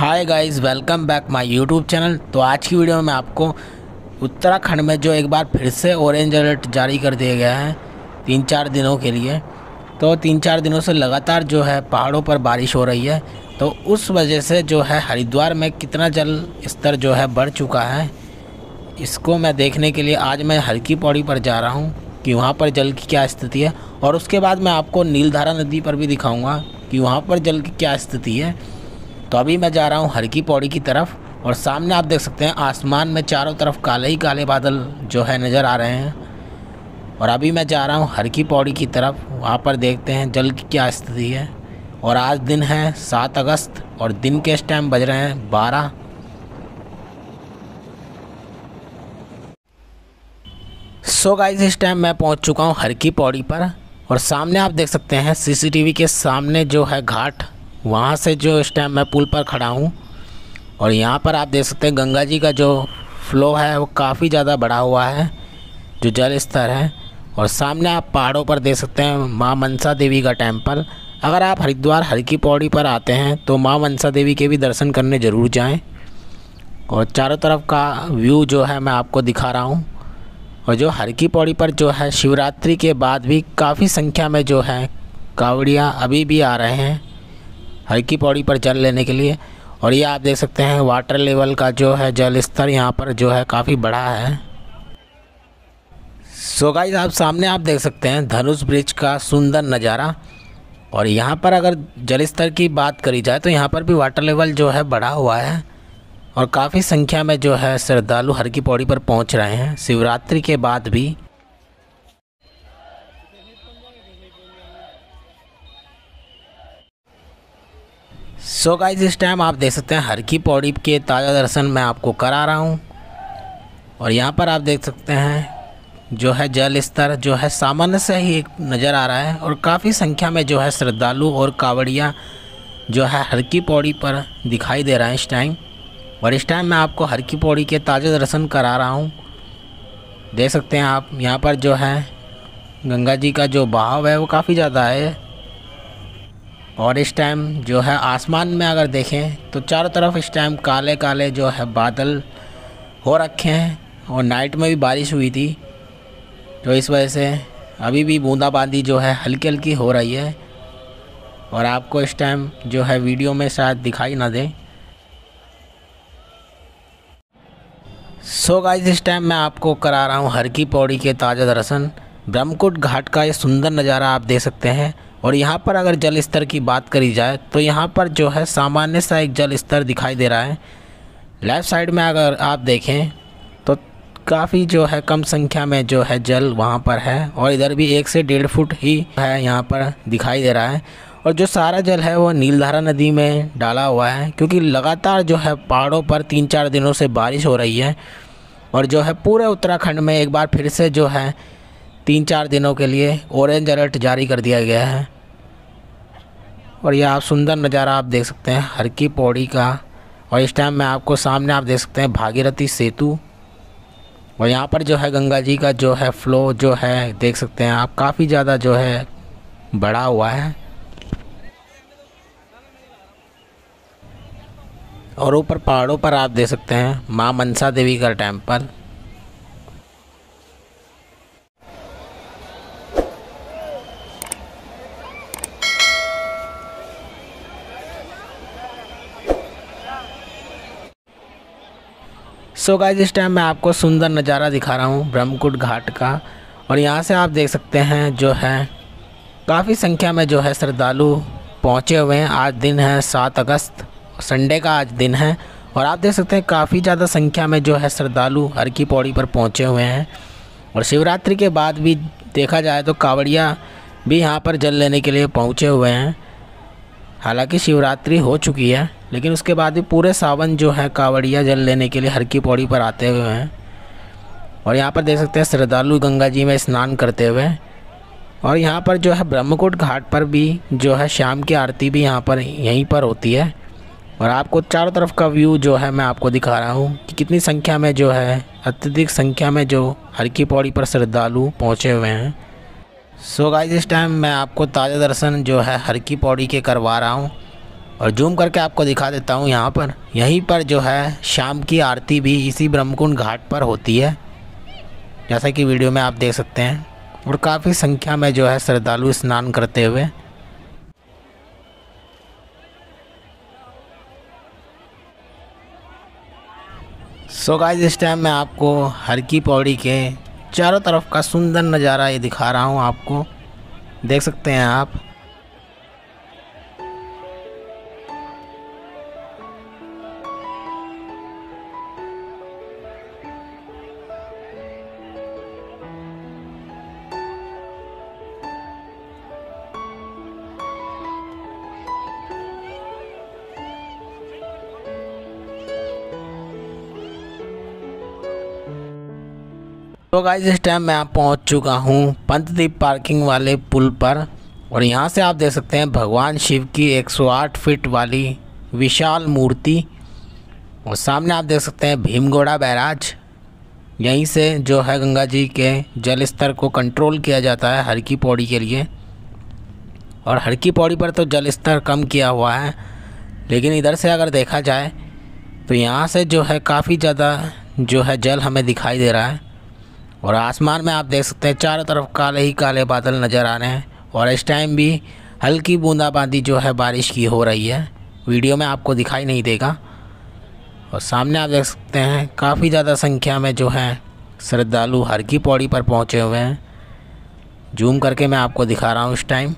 Hi guys, welcome back my YouTube channel. तो आज की वीडियो में मैं आपको उत्तराखंड में जो एक बार फिर से ऑरेंज अलर्ट जारी कर दिया गया है 3-4 दिनों के लिए। तो 3-4 दिनों से लगातार जो है पहाड़ों पर बारिश हो रही है। तो उस वजह से जो है हरिद्वार में कितना जल स्तर जो है बढ़ चुका है, इसको मैं देखने के लिए आज मैं हरकी पौड़ी पर जा रहा हूँ कि वहाँ पर जल की क्या स्थिति है। और उसके बाद मैं आपको नीलधारा नदी पर भी दिखाऊँगा कि वहाँ पर जल की क्या स्थिति है। तो अभी मैं जा रहा हूँ हरकी पौड़ी की तरफ और सामने आप देख सकते हैं आसमान में चारों तरफ काले ही काले बादल जो है नज़र आ रहे हैं। और अभी मैं जा रहा हूँ हरकी पौड़ी की तरफ, वहाँ पर देखते हैं जल की क्या स्थिति है। और आज दिन है 7 अगस्त और दिन के इस टाइम बज रहे हैं 12। सो गाइस, इस टाइम मैं पहुँच चुका हूँ हरकी पौड़ी पर और सामने आप देख सकते हैं सीसीटीवी के सामने जो है घाट, वहाँ से जो इस टाइम मैं पुल पर खड़ा हूँ। और यहाँ पर आप देख सकते हैं गंगा जी का जो फ्लो है वो काफ़ी ज़्यादा बढ़ा हुआ है, जो जल स्तर है। और सामने आप पहाड़ों पर देख सकते हैं माँ मनसा देवी का टेम्पल। अगर आप हरिद्वार हरकी पौड़ी पर आते हैं तो माँ मनसा देवी के भी दर्शन करने ज़रूर जाएं। और चारों तरफ का व्यू जो है मैं आपको दिखा रहा हूँ। और जो हरकी पौड़ी पर जो है शिवरात्रि के बाद भी काफ़ी संख्या में जो है कांवड़िया अभी भी आ रहे हैं हरकी पौड़ी पर जल लेने के लिए। और ये आप देख सकते हैं वाटर लेवल का जो है जल स्तर यहाँ पर जो है काफ़ी बड़ा है। सो गाइस, आप सामने आप देख सकते हैं धनुष ब्रिज का सुंदर नज़ारा। और यहाँ पर अगर जल स्तर की बात करी जाए तो यहाँ पर भी वाटर लेवल जो है बढ़ा हुआ है और काफ़ी संख्या में जो है श्रद्धालु हरकी पौड़ी पर पहुँच रहे हैं शिवरात्रि के बाद भी। सो गाइस, इस टाइम आप देख सकते हैं हरकी पौड़ी के ताज़ा दर्शन मैं आपको करा रहा हूँ। और यहाँ पर आप देख सकते हैं जो है जल स्तर जो है सामान्य से ही नज़र आ रहा है और काफ़ी संख्या में जो है श्रद्धालु और कांवड़िया जो है हरकी पौड़ी पर दिखाई दे रहा है इस टाइम। और इस टाइम मैं आपको हरकी पौड़ी के ताज़ा दर्शन करा रहा हूँ। देख सकते हैं आप यहाँ पर जो है गंगा जी का जो बहाव है वो काफ़ी ज़्यादा है। और इस टाइम जो है आसमान में अगर देखें तो चारों तरफ इस टाइम काले काले जो है बादल हो रखे हैं। और नाइट में भी बारिश हुई थी, तो इस वजह से अभी भी बूंदाबांदी जो है हल्की हल्की हो रही है। और आपको इस टाइम जो है वीडियो में शायद दिखाई ना दे। सो गाइस, इस टाइम मैं आपको करा रहा हूँ हरकी पौड़ी के ताज़ा दर्शन। ब्रह्मकुंड घाट का ये सुंदर नज़ारा आप देख सकते हैं। और यहाँ पर अगर जल स्तर की बात करी जाए तो यहाँ पर जो है सामान्य सा एक जल स्तर दिखाई दे रहा है। लेफ़्ट साइड में अगर आप देखें तो काफ़ी जो है कम संख्या में जो है जल वहाँ पर है। और इधर भी 1 से 1.5 फुट ही है यहाँ पर दिखाई दे रहा है। और जो सारा जल है वो नीलधारा नदी में डाला हुआ है, क्योंकि लगातार जो है पहाड़ों पर 3-4 दिनों से बारिश हो रही है। और जो है पूरे उत्तराखंड में एक बार फिर से जो है 3-4 दिनों के लिए ऑरेंज अलर्ट जारी कर दिया गया है। और यह आप सुंदर नज़ारा आप देख सकते हैं हरकी पौड़ी का। और इस टाइम मैं आपको सामने आप देख सकते हैं भागीरथी सेतु। और यहाँ पर जो है गंगा जी का जो है फ्लो जो है देख सकते हैं आप काफ़ी ज़्यादा जो है बढ़ा हुआ है। और ऊपर पहाड़ों पर आप देख सकते हैं माँ मनसा देवी का टेम्पल। सो गाइस, इस टाइम मैं आपको सुंदर नज़ारा दिखा रहा हूँ ब्रह्मकुंड घाट का। और यहाँ से आप देख सकते हैं जो है काफ़ी संख्या में जो है श्रद्धालु पहुँचे हुए हैं। आज दिन है 7 अगस्त, संडे का आज दिन है। और आप देख सकते हैं काफ़ी ज़्यादा संख्या में जो है श्रद्धालु हरकी पौड़ी पर पहुँचे हुए हैं। और शिवरात्रि के बाद भी देखा जाए तो कांवड़िया भी यहाँ पर जल लेने के लिए पहुँचे हुए हैं। हालांकि शिवरात्रि हो चुकी है, लेकिन उसके बाद भी पूरे सावन जो है कांवड़िया जल लेने के लिए हरकी पौड़ी पर आते हुए हैं। और यहाँ पर देख सकते हैं श्रद्धालु गंगा जी में स्नान करते हुए। और यहाँ पर जो है ब्रह्मकुंड घाट पर भी जो है शाम की आरती भी यहाँ पर यहीं पर होती है। और आपको चारों तरफ का व्यू जो है मैं आपको दिखा रहा हूँ कि कितनी संख्या में जो है अत्यधिक संख्या में जो हरकी पौड़ी पर श्रद्धालु पहुँचे हुए हैं। सो गाइस, इस टाइम मैं आपको ताज़ा दर्शन जो है हरकी पौड़ी के करवा रहा हूँ। और जूम करके आपको दिखा देता हूँ। यहाँ पर यहीं पर जो है शाम की आरती भी इसी ब्रह्मकुंड घाट पर होती है, जैसा कि वीडियो में आप देख सकते हैं। और काफ़ी संख्या में जो है श्रद्धालु स्नान करते हुए। सो गाइस, इस टाइम मैं आपको हर की पौड़ी के चारों तरफ का सुंदर नज़ारा ये दिखा रहा हूँ आपको, देख सकते हैं आप। तो गाइस, इस टाइम मैं पहुंच चुका हूं पंतद्वीप पार्किंग वाले पुल पर। और यहां से आप देख सकते हैं भगवान शिव की 108 फीट वाली विशाल मूर्ति। और सामने आप देख सकते हैं भीमगोड़ा बैराज। यहीं से जो है गंगा जी के जल स्तर को कंट्रोल किया जाता है हर की पौड़ी के लिए। और हर की पौड़ी पर तो जल स्तर कम किया हुआ है, लेकिन इधर से अगर देखा जाए तो यहाँ से जो है काफ़ी ज़्यादा जो है जल हमें दिखाई दे रहा है। और आसमान में आप देख सकते हैं चारों तरफ काले ही काले बादल नज़र आ रहे हैं। और इस टाइम भी हल्की बूंदाबांदी जो है बारिश की हो रही है, वीडियो में आपको दिखाई नहीं देगा। और सामने आप देख सकते हैं काफ़ी ज़्यादा संख्या में जो है श्रद्धालु हर की पौड़ी पर पहुँचे हुए हैं। जूम करके मैं आपको दिखा रहा हूँ इस टाइम।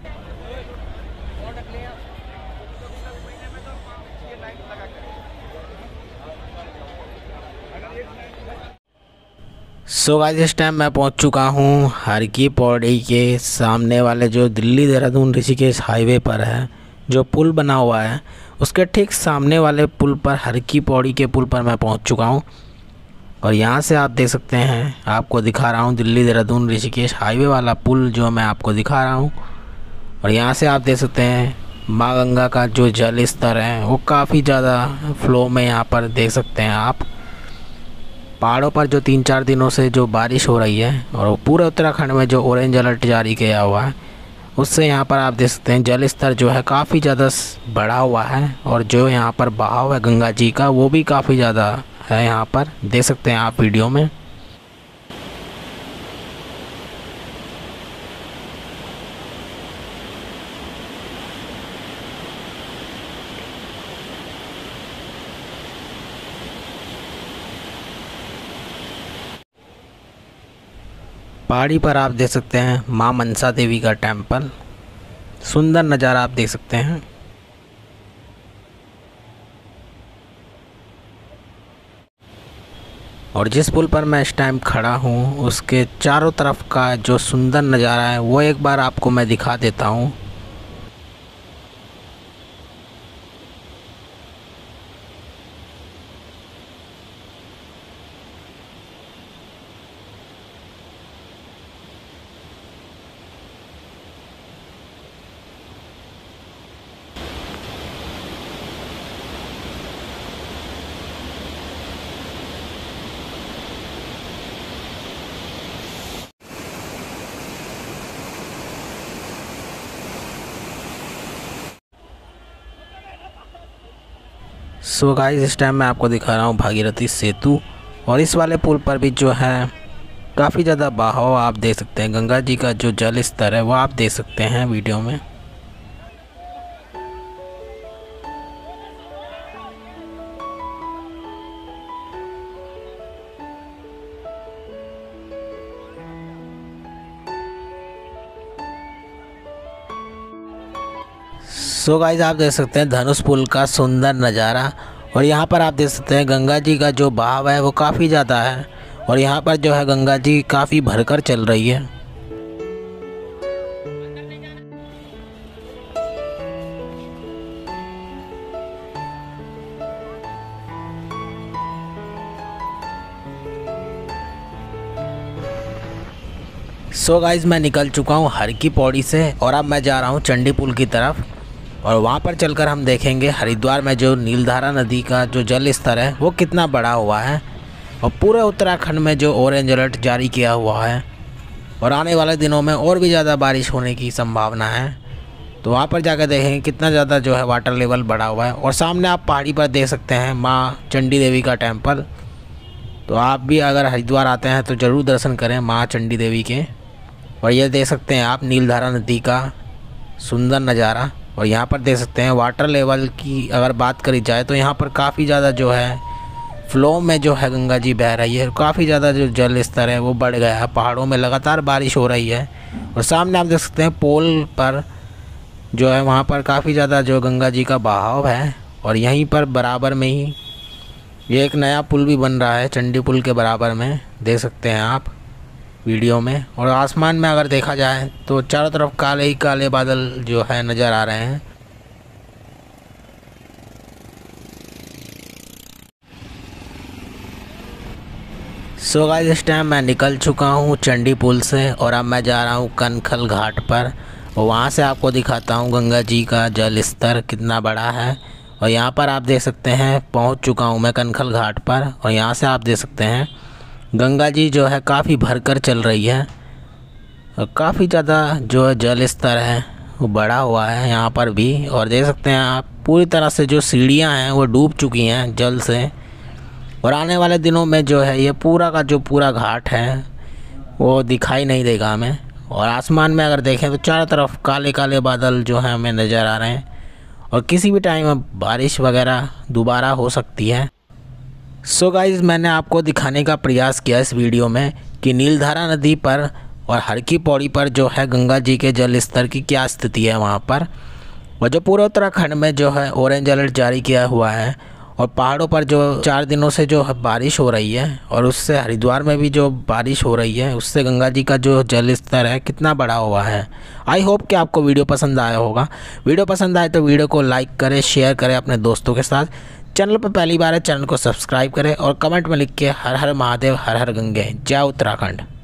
सो गाइस, इस टाइम मैं पहुंच चुका हूं हर की पौड़ी के सामने वाले जो दिल्ली देहरादून ऋषिकेश हाईवे पर है, जो पुल बना हुआ है उसके ठीक सामने वाले पुल पर, हर की पौड़ी के पुल पर मैं पहुंच चुका हूं। और यहां से आप देख सकते हैं, आपको दिखा रहा हूं दिल्ली देहरादून ऋषिकेश हाईवे वाला पुल जो मैं आपको दिखा रहा हूं। और यहां से आप देख सकते हैं माँ गंगा का जो जल स्तर है वो काफ़ी ज़्यादा फ्लो में यहाँ पर देख सकते हैं आप। पहाड़ों पर जो 3-4 दिनों से जो बारिश हो रही है और पूरे उत्तराखंड में जो ऑरेंज अलर्ट जारी किया हुआ है, उससे यहाँ पर आप देख सकते हैं जल स्तर जो है काफ़ी ज़्यादा बढ़ा हुआ है। और जो यहाँ पर बहाव है गंगा जी का वो भी काफ़ी ज़्यादा है, यहाँ पर देख सकते हैं आप वीडियो में। पहाड़ी पर आप देख सकते हैं माँ मनसा देवी का टेंपल, सुंदर नज़ारा आप देख सकते हैं। और जिस पुल पर मैं इस टाइम खड़ा हूँ उसके चारों तरफ का जो सुंदर नज़ारा है वो एक बार आपको मैं दिखा देता हूँ। सो गाइस, इस टाइम मैं आपको दिखा रहा हूँ भागीरथी सेतु। और इस वाले पुल पर भी जो है काफ़ी ज़्यादा बहाव आप देख सकते हैं, गंगा जी का जो जल स्तर है वो आप देख सकते हैं वीडियो में। सो गाइस, आप देख सकते हैं धनुष पुल का सुंदर नज़ारा। और यहाँ पर आप देख सकते हैं गंगा जी का जो बहाव है वो काफ़ी ज़्यादा है। और यहाँ पर जो है गंगा जी काफ़ी भरकर चल रही है। सो गाइस, मैं निकल चुका हूँ हर की पौड़ी से और अब मैं जा रहा हूँ चंडी पुल की तरफ। और वहाँ पर चलकर हम देखेंगे हरिद्वार में जो नीलधारा नदी का जो जल स्तर है वो कितना बड़ा हुआ है। और पूरे उत्तराखंड में जो ऑरेंज अलर्ट जारी किया हुआ है। और आने वाले दिनों में और भी ज़्यादा बारिश होने की संभावना है। तो वहाँ पर जाकर देखेंगे कितना ज़्यादा जो है वाटर लेवल बढ़ा हुआ है। और सामने आप पहाड़ी पर देख सकते हैं माँ चंडी देवी का टेम्पल। तो आप भी अगर हरिद्वार आते हैं तो ज़रूर दर्शन करें माँ चंडी देवी के। और ये देख सकते हैं आप नीलधारा नदी का सुंदर नज़ारा। और यहाँ पर देख सकते हैं वाटर लेवल की अगर बात करी जाए तो यहाँ पर काफ़ी ज़्यादा जो है फ्लो में जो है गंगा जी बह रही है। काफ़ी ज़्यादा जो जल स्तर है वो बढ़ गया है, पहाड़ों में लगातार बारिश हो रही है। और सामने आप देख सकते हैं पोल पर जो है वहाँ पर काफ़ी ज़्यादा जो गंगा जी का बहाव है। और यहीं पर बराबर में ही ये एक नया पुल भी बन रहा है, चंडी पुल के बराबर में देख सकते हैं आप वीडियो में। और आसमान में अगर देखा जाए तो चारों तरफ काले ही काले बादल जो है नज़र आ रहे हैं। सो गाइस इस टाइम मैं निकल चुका हूँ चंडी पुल से और अब मैं जा रहा हूँ कनखल घाट पर। और वहाँ से आपको दिखाता हूँ गंगा जी का जल स्तर कितना बड़ा है। और यहाँ पर आप देख सकते हैं पहुँच चुका हूँ मैं कनखल घाट पर। और यहाँ से आप देख सकते हैं गंगा जी जो है काफ़ी भरकर चल रही है और काफ़ी ज़्यादा जो है जल स्तर है वो बढ़ा हुआ है यहाँ पर भी। और देख सकते हैं आप पूरी तरह से जो सीढ़ियाँ हैं वो डूब चुकी हैं जल से। और आने वाले दिनों में जो है ये पूरा का जो पूरा घाट है वो दिखाई नहीं देगा हमें। और आसमान में अगर देखें तो चारों तरफ काले काले बादल जो हैं हमें नज़र आ रहे हैं। और किसी भी टाइम अब बारिश वगैरह दोबारा हो सकती है। सो गाइज़ मैंने आपको दिखाने का प्रयास किया इस वीडियो में कि नीलधारा नदी पर और हर की पौड़ी पर जो है गंगा जी के जल स्तर की क्या स्थिति है वहाँ पर। और जो पूरे उत्तराखंड में जो है ऑरेंज अलर्ट जारी किया हुआ है। और पहाड़ों पर जो 4 दिनों से जो बारिश हो रही है और उससे हरिद्वार में भी जो बारिश हो रही है उससे गंगा जी का जो जल स्तर है कितना बढ़ा हुआ है। आई होप कि आपको वीडियो पसंद आया होगा। वीडियो पसंद आए तो वीडियो को लाइक करें, शेयर करें अपने दोस्तों के साथ। चैनल पर पहली बार है चैनल को सब्सक्राइब करें और कमेंट में लिख के हर हर महादेव हर हर गंगे जय उत्तराखंड।